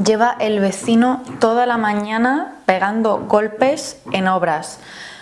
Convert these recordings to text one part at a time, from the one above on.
Lleva el vecino toda la mañana pegando golpes en obras.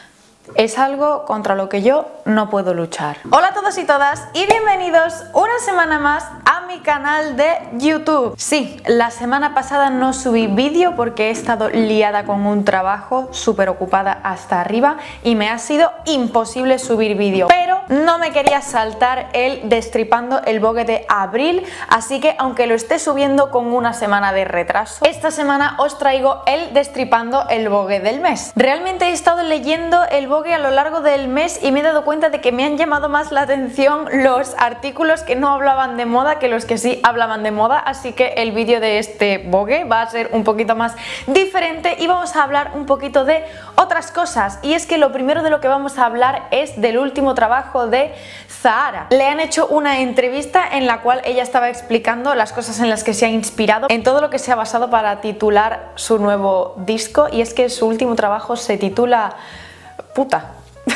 Es algo contra lo que yo no puedo luchar. Hola a todos y todas y bienvenidos una semana más a mi canal de YouTube. Sí, la semana pasada no subí vídeo porque he estado liada con un trabajo, súper ocupada hasta arriba y me ha sido imposible subir vídeo. Pero no me quería saltar el destripando el Vogue de abril, así que aunque lo esté subiendo con una semana de retraso, esta semana os traigo el destripando el Vogue del mes. Realmente he estado leyendo el Vogue a lo largo del mes y me he dado cuenta de que me han llamado más la atención los artículos que no hablaban de moda que los que sí hablaban de moda, así que el vídeo de este Vogue va a ser un poquito más diferente y vamos a hablar un poquito de otras cosas. Y es que lo primero de lo que vamos a hablar es del último trabajo de Zahara. Le han hecho una entrevista en la cual ella estaba explicando las cosas en las que se ha inspirado, en todo lo que se ha basado para titular su nuevo disco, y es que su último trabajo se titula Puta.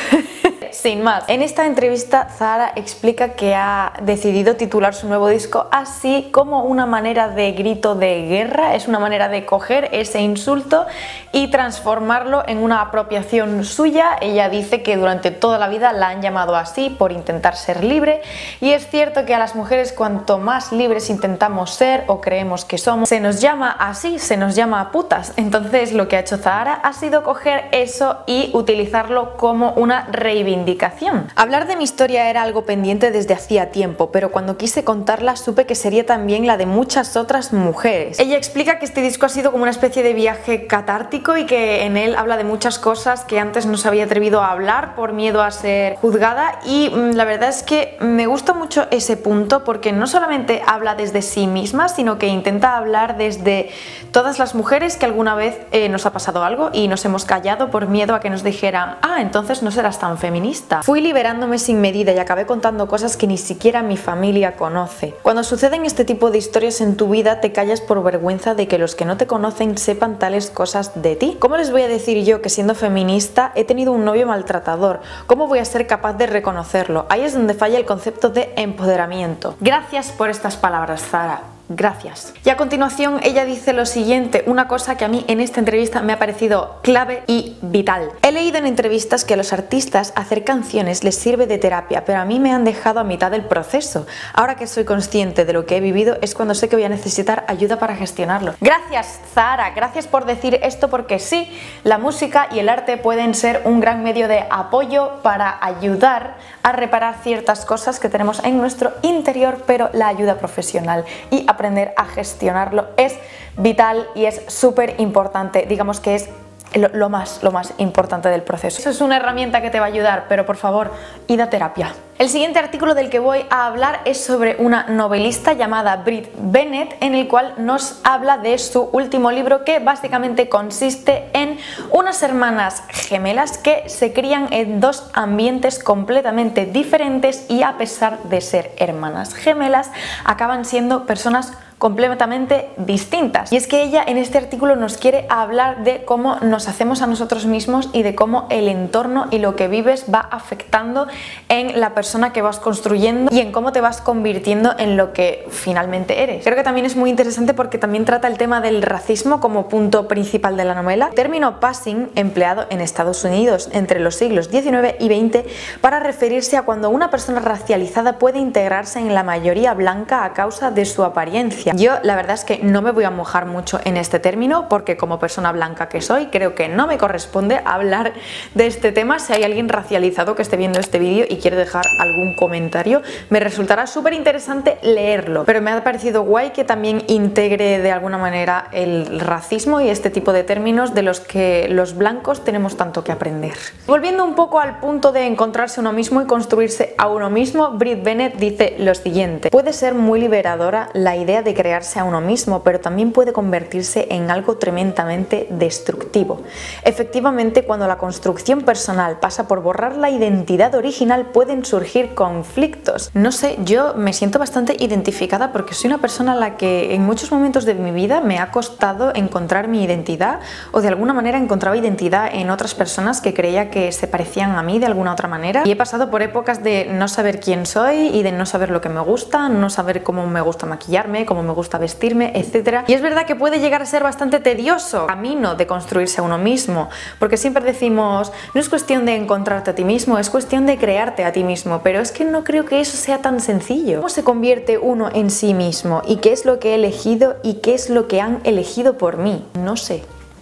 Sin más, en esta entrevista Zahara explica que ha decidido titular su nuevo disco así como una manera de grito de guerra, es una manera de coger ese insulto y transformarlo en una apropiación suya. Ella dice que durante toda la vida la han llamado así por intentar ser libre, y es cierto que a las mujeres cuanto más libres intentamos ser o creemos que somos, se nos llama así, se nos llama putas. Entonces lo que ha hecho Zahara ha sido coger eso y utilizarlo como una reivindicación. Hablar de mi historia era algo pendiente desde hacía tiempo, pero cuando quise contarla supe que sería también la de muchas otras mujeres. Ella explica que este disco ha sido como una especie de viaje catártico y que en él habla de muchas cosas que antes no se había atrevido a hablar por miedo a ser juzgada, y la verdad es que me gusta mucho ese punto porque no solamente habla desde sí misma, sino que intenta hablar desde todas las mujeres que alguna vez nos ha pasado algo y nos hemos callado por miedo a que nos dijeran: ah, entonces no serás tan feminista. Fui liberándome sin medida y acabé contando cosas que ni siquiera mi familia conoce. Cuando suceden este tipo de historias en tu vida, te callas por vergüenza de que los que no te conocen sepan tales cosas de ti. ¿Cómo les voy a decir yo que siendo feminista he tenido un novio maltratador? ¿Cómo voy a ser capaz de reconocerlo? Ahí es donde falla el concepto de empoderamiento. Gracias por estas palabras, Zahara. Gracias. Y a continuación ella dice lo siguiente, una cosa que a mí en esta entrevista me ha parecido clave y vital. He leído en entrevistas que a los artistas hacer canciones les sirve de terapia, pero a mí me han dejado a mitad del proceso. Ahora que soy consciente de lo que he vivido es cuando sé que voy a necesitar ayuda para gestionarlo. Gracias, Zahara, gracias por decir esto, porque sí, la música y el arte pueden ser un gran medio de apoyo para ayudar a reparar ciertas cosas que tenemos en nuestro interior, pero la ayuda profesional y aprender a gestionarlo es vital y es súper importante. Digamos que es lo más importante del proceso. Eso es una herramienta que te va a ayudar, pero por favor, id a terapia. El siguiente artículo del que voy a hablar es sobre una novelista llamada Brit Bennett, en el cual nos habla de su último libro, que básicamente consiste en unas hermanas gemelas que se crían en dos ambientes completamente diferentes y, a pesar de ser hermanas gemelas, acaban siendo personas completamente distintas. Y es que ella en este artículo nos quiere hablar de cómo nos hacemos a nosotros mismos y de cómo el entorno y lo que vives va afectando en la persona que vas construyendo y en cómo te vas convirtiendo en lo que finalmente eres. Creo que también es muy interesante porque también trata el tema del racismo como punto principal de la novela. Término passing empleado en Estados Unidos entre los siglos XIX y XX para referirse a cuando una persona racializada puede integrarse en la mayoría blanca a causa de su apariencia. Yo la verdad es que no me voy a mojar mucho en este término porque, como persona blanca que soy, creo que no me corresponde hablar de este tema. Si hay alguien racializado que esté viendo este vídeo y quiere dejar algún comentario, me resultará súper interesante leerlo, pero me ha parecido guay que también integre de alguna manera el racismo y este tipo de términos de los que los blancos tenemos tanto que aprender. Volviendo un poco al punto de encontrarse uno mismo y construirse a uno mismo, Brit Bennett dice lo siguiente: puede ser muy liberadora la idea de crearse a uno mismo, pero también puede convertirse en algo tremendamente destructivo. Efectivamente, cuando la construcción personal pasa por borrar la identidad original, pueden surgir conflictos. No sé, yo me siento bastante identificada porque soy una persona a la que en muchos momentos de mi vida me ha costado encontrar mi identidad, o de alguna manera encontraba identidad en otras personas que creía que se parecían a mí de alguna otra manera, y he pasado por épocas de no saber quién soy y de no saber lo que me gusta, no saber cómo me gusta maquillarme, cómo me gusta vestirme, etc. Y es verdad que puede llegar a ser bastante tedioso el camino de construirse a uno mismo, porque siempre decimos, no es cuestión de encontrarte a ti mismo, es cuestión de crearte a ti mismo, pero es que no creo que eso sea tan sencillo. ¿Cómo se convierte uno en sí mismo? ¿Y qué es lo que he elegido y qué es lo que han elegido por mí? No sé.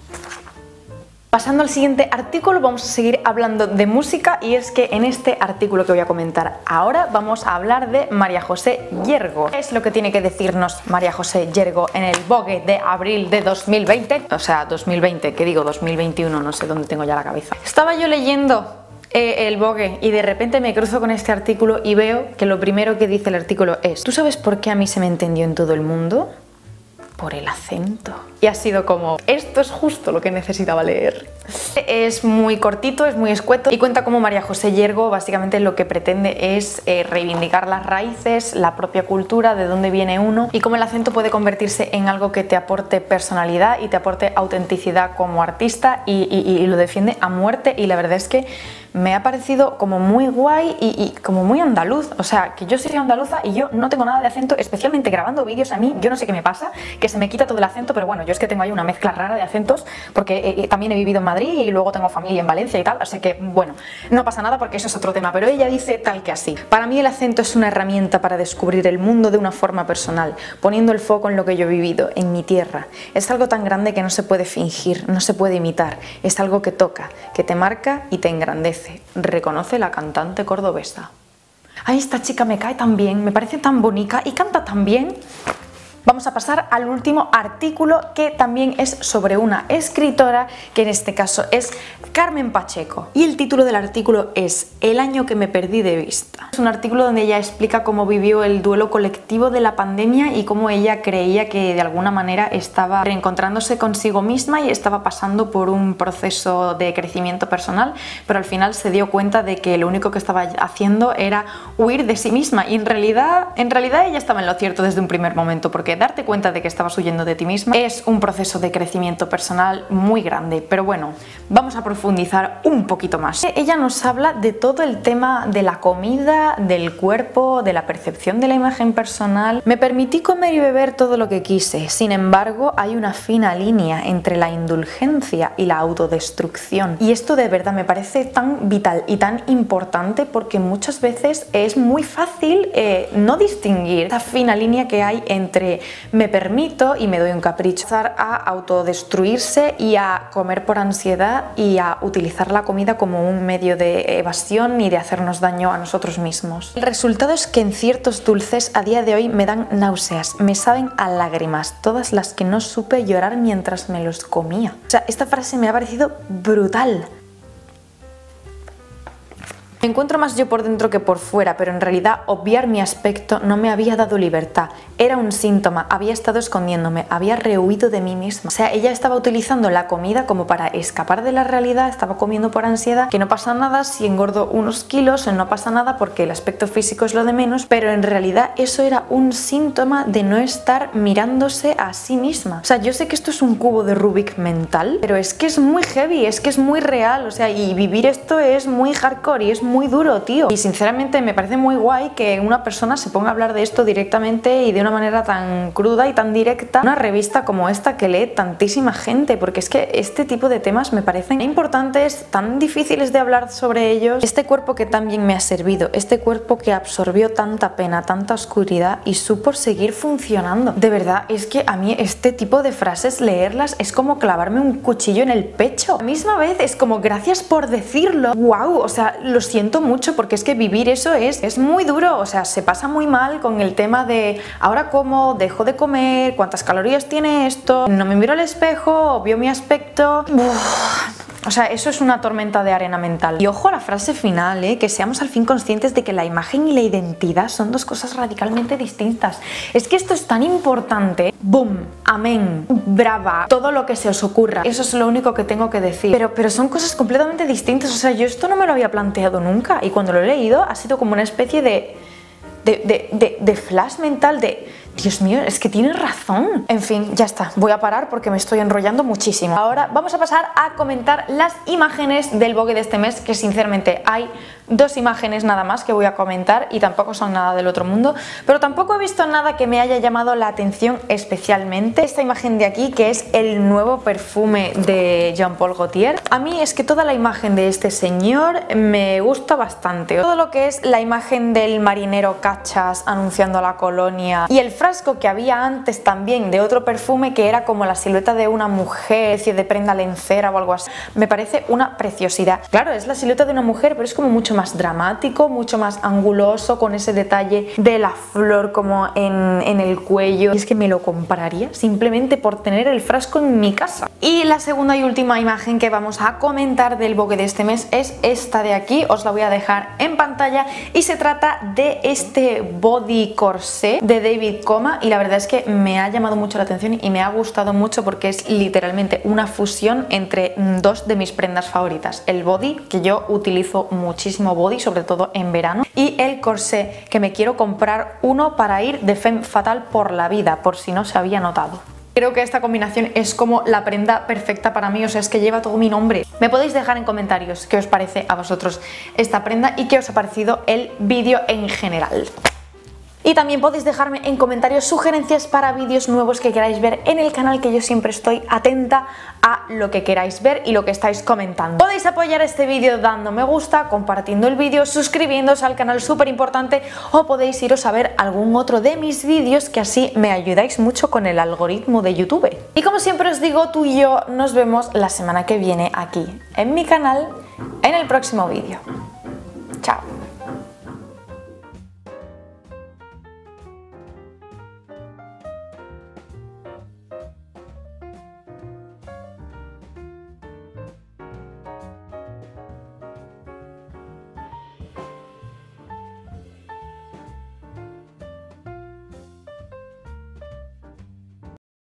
Pasando al siguiente artículo, vamos a seguir hablando de música, y es que en este artículo que voy a comentar ahora vamos a hablar de María José Yergo. ¿Qué es lo que tiene que decirnos María José Yergo en el Vogue de abril de 2020? O sea, 2020, ¿qué digo? 2021, no sé dónde tengo ya la cabeza. Estaba yo leyendo el Vogue y de repente me cruzo con este artículo y veo que lo primero que dice el artículo es: ¿tú sabes por qué a mí se me entendió en todo el mundo? Por el acento. Y ha sido como, esto es justo lo que necesitaba leer. Es muy cortito, es muy escueto y cuenta cómo María José Yergo básicamente lo que pretende es reivindicar las raíces, la propia cultura, de dónde viene uno, y cómo el acento puede convertirse en algo que te aporte personalidad y te aporte autenticidad como artista, y lo defiende a muerte. Y la verdad es que me ha parecido como muy guay y como muy andaluz. O sea, que yo soy andaluza y yo no tengo nada de acento, especialmente grabando vídeos. A mí, yo no sé qué me pasa, que se me quita todo el acento, pero bueno, yo es que tengo ahí una mezcla rara de acentos, porque también he vivido en Madrid y luego tengo familia en Valencia y tal, así que bueno, no pasa nada porque eso es otro tema. Pero ella dice tal que así: para mí el acento es una herramienta para descubrir el mundo de una forma personal, poniendo el foco en lo que yo he vivido, en mi tierra. Es algo tan grande que no se puede fingir, no se puede imitar, es algo que toca, que te marca y te engrandece, reconoce la cantante cordobesa. Ay, esta chica me cae tan bien, me parece tan bonita y canta tan bien. Vamos a pasar al último artículo, que también es sobre una escritora, que en este caso es Carmen Pacheco, y el título del artículo es El año que me perdí de vista. Es un artículo donde ella explica cómo vivió el duelo colectivo de la pandemia y cómo ella creía que de alguna manera estaba reencontrándose consigo misma y estaba pasando por un proceso de crecimiento personal, pero al final se dio cuenta de que lo único que estaba haciendo era huir de sí misma, y en realidad ella estaba en lo cierto desde un primer momento, porque darte cuenta de que estabas huyendo de ti misma es un proceso de crecimiento personal muy grande. Pero bueno, vamos a profundizar un poquito más. Ella nos habla de todo el tema de la comida, del cuerpo, de la percepción de la imagen personal. Me permití comer y beber todo lo que quise, sin embargo hay una fina línea entre la indulgencia y la autodestrucción, y esto de verdad me parece tan vital y tan importante, porque muchas veces es muy fácil no distinguir esa fina línea que hay entre me permito y me doy un capricho, a autodestruirse y a comer por ansiedad y a utilizar la comida como un medio de evasión y de hacernos daño a nosotros mismos. El resultado es que en ciertos dulces a día de hoy me dan náuseas, me saben a lágrimas, todas las que no supe llorar mientras me los comía. O sea, esta frase me ha parecido brutal. Me encuentro más yo por dentro que por fuera, pero en realidad obviar mi aspecto no me había dado libertad. Era un síntoma, había estado escondiéndome, había rehuido de mí misma. O sea, ella estaba utilizando la comida como para escapar de la realidad, estaba comiendo por ansiedad, que no pasa nada si engordo unos kilos, no pasa nada porque el aspecto físico es lo de menos, pero en realidad eso era un síntoma de no estar mirándose a sí misma. O sea, yo sé que esto es un cubo de Rubik mental, pero es que es muy heavy, es que es muy real, o sea, y vivir esto es muy hardcore y es muy duro, tío. Y sinceramente me parece muy guay que una persona se ponga a hablar de esto directamente y de una manera tan cruda y tan directa en una revista como esta que lee tantísima gente, porque es que este tipo de temas me parecen importantes, tan difíciles de hablar sobre ellos. Este cuerpo que tan bien me ha servido, este cuerpo que absorbió tanta pena, tanta oscuridad y supo seguir funcionando. De verdad, es que a mí este tipo de frases, leerlas, es como clavarme un cuchillo en el pecho. A la misma vez es como gracias por decirlo. Wow, o sea, lo siento mucho, porque es que vivir eso es muy duro. O sea, se pasa muy mal con el tema de ahora como, dejo de comer, cuántas calorías tiene esto, no me miro al espejo, obvio mi aspecto. O sea, eso es una tormenta de arena mental. Y ojo a la frase final, que seamos al fin conscientes de que la imagen y la identidad son dos cosas radicalmente distintas. Es que esto es tan importante. ¡Boom! Amén. Brava. Todo lo que se os ocurra. Eso es lo único que tengo que decir. Pero son cosas completamente distintas. O sea, yo esto no me lo había planteado nunca. Y cuando lo he leído ha sido como una especie de flash mental de... Dios mío, es que tienes razón. En fin, ya está, voy a parar porque me estoy enrollando muchísimo. Ahora vamos a pasar a comentar las imágenes del Vogue de este mes, que sinceramente hay 2 imágenes nada más que voy a comentar y tampoco son nada del otro mundo, pero tampoco he visto nada que me haya llamado la atención especialmente. Esta imagen de aquí, que es el nuevo perfume de Jean Paul Gaultier. A mí es que toda la imagen de este señor me gusta bastante. Todo lo que es la imagen del marinero Cachas anunciando la colonia y el frasco que había antes también de otro perfume que era como la silueta de una mujer, especie de prenda lencera o algo así, me parece una preciosidad. Claro, es la silueta de una mujer, pero es como mucho más dramático, mucho más anguloso, con ese detalle de la flor como en el cuello. Y es que me lo compraría simplemente por tener el frasco en mi casa. Y la segunda y última imagen que vamos a comentar del Vogue de este mes es esta de aquí, os la voy a dejar en pantalla, y se trata de este body corsé de David Coma, y la verdad es que me ha llamado mucho la atención y me ha gustado mucho porque es literalmente una fusión entre 2 de mis prendas favoritas: el body, que yo utilizo muchísimo body, sobre todo en verano, y el corsé, que me quiero comprar uno para ir de femme fatale por la vida, por si no se había notado. Creo que esta combinación es como la prenda perfecta para mí, o sea, es que lleva todo mi nombre. Me podéis dejar en comentarios qué os parece a vosotros esta prenda y qué os ha parecido el vídeo en general. Y también podéis dejarme en comentarios sugerencias para vídeos nuevos que queráis ver en el canal, que yo siempre estoy atenta a lo que queráis ver y lo que estáis comentando. Podéis apoyar este vídeo dando me gusta, compartiendo el vídeo, suscribiéndoos al canal, súper importante, o podéis iros a ver algún otro de mis vídeos, que así me ayudáis mucho con el algoritmo de YouTube. Y como siempre os digo, tú y yo nos vemos la semana que viene aquí en mi canal en el próximo vídeo. Chao.